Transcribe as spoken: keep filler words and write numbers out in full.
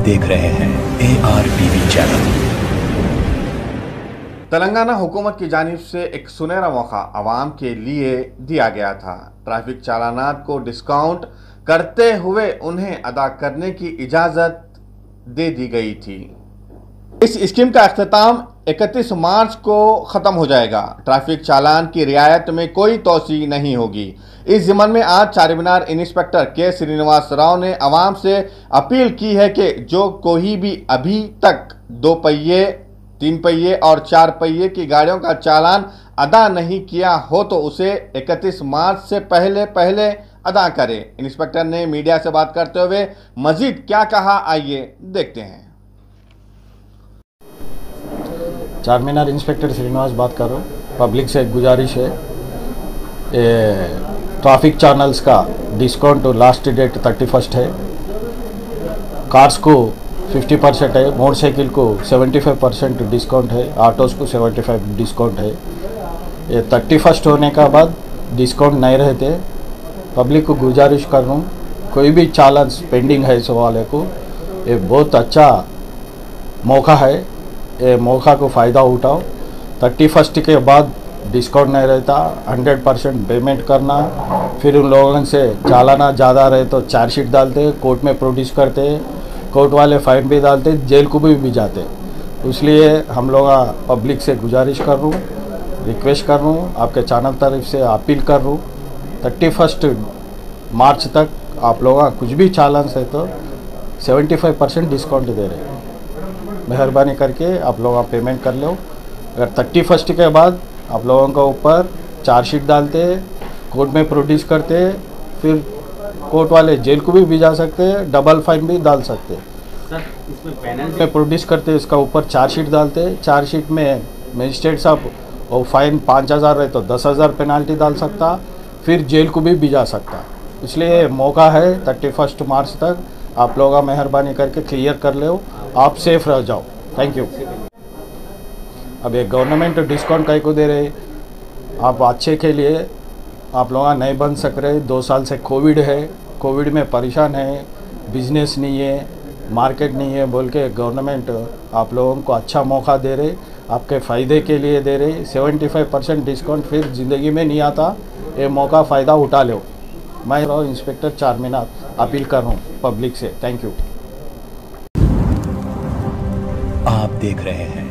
देख रहे हैं A R TV channel. Telangana हुकूमत की जानिब से एक सुनहरा मौका आवाम के लिए दिया गया था। ट्रैफिक चालानात को डिस्काउंट करते हुए उन्हें अदा करने की इजाज़त दे दी गई थी। इस स्कीम का अख्तिताम इकतीस मार्च को ख़त्म हो जाएगा। ट्रैफिक चालान की रियायत में कोई तोसी नहीं होगी। इस ज़िम्मन में आज चारमीनार इंस्पेक्टर के श्रीनिवास राव ने आवाम से अपील की है कि जो कोई भी अभी तक दो पहिए, तीन पहिए और चार पहिए की गाड़ियों का चालान अदा नहीं किया हो तो उसे इकतीस मार्च से पहले पहले अदा करे। इंस्पेक्टर ने मीडिया से बात करते हुए मजीद क्या कहा, आइए देखते हैं। चारमीनार इंस्पेक्टर श्रीनिवास बात कर रहा हूँ। पब्लिक से एक गुजारिश है, ट्रैफिक चैनल्स का discount last date thirty first है। कार्स को फिफ्टी परसेंट है, मोटरसाइकिल को सेवेंटी फाइव परसेंट डिस्काउंट है, ऑटोज़ को सेवेंटी फाइव डिस्काउंट है। ये थर्टी फर्स्ट होने का बाद डिस्काउंट नहीं रहते। पब्लिक को गुजारिश कर रहा हूँ, कोई भी चालान पेंडिंग है इस वाले को, ये बहुत अच्छा मौका है, ये मौका को फ़ायदा उठाओ। थर्टी फर्स्ट के बाद डिस्काउंट नहीं रहता, हंड्रेड परसेंट पेमेंट करना। फिर उन लोगों से चालाना ज़्यादा रहे तो चार्जशीट डालते, कोर्ट में प्रोड्यूस करते, कोर्ट वाले फाइन भी डालते, जेल को भी, भी जाते। इसलिए हम लोग पब्लिक से गुजारिश कर रहा हूँ, रिक्वेस्ट कर रहा हूँ, आपके चैनल तरफ से अपील कर रहा हूँ, थर्टी फर्स्ट मार्च तक आप लोग कुछ भी चालान से तो सेवेंटी फाइव परसेंट डिस्काउंट दे रहे हैं। मेहरबानी करके आप लोग आप पेमेंट कर लो। अगर थर्टी फर्स्ट के बाद आप लोगों का ऊपर चार्जशीट डालते, कोर्ट में प्रोड्यूस करते, फिर कोर्ट वाले जेल को भी भिजा सकते, डबल फाइन भी डाल सकते। सर, इसमें पेनल्टी में प्रोड्यूस करते, इसका ऊपर चार्जशीट डालते, चार्जशीट में मजिस्ट्रेट साहब और फाइन पाँच हज़ार रहे तो दस हज़ार पेनाल्टी डाल सकता, फिर जेल को भी भिजा सकता। इसलिए मौका है थर्टी फर्स्ट मार्च तक आप लोग मेहरबानी करके क्लियर कर लो, आप सेफ रह जाओ। Thank you. अब ये गवर्नमेंट डिस्काउंट कई को दे रहे, आप अच्छे के लिए आप लोग नहीं बन सक रहे। दो साल से कोविड है, कोविड में परेशान है, बिजनेस नहीं है, मार्केट नहीं है, बोल के गवर्नमेंट आप लोगों को अच्छा मौका दे रहे, आपके फ़ायदे के लिए दे रहे। सेवेंटी फाइव परसेंट डिस्काउंट फिर ज़िंदगी में नहीं आता, ये मौका फ़ायदा उठा लो। मैं इंस्पेक्टर चारमीनार अपील कर रहा हूँ पब्लिक से। Thank you. आप देख रहे हैं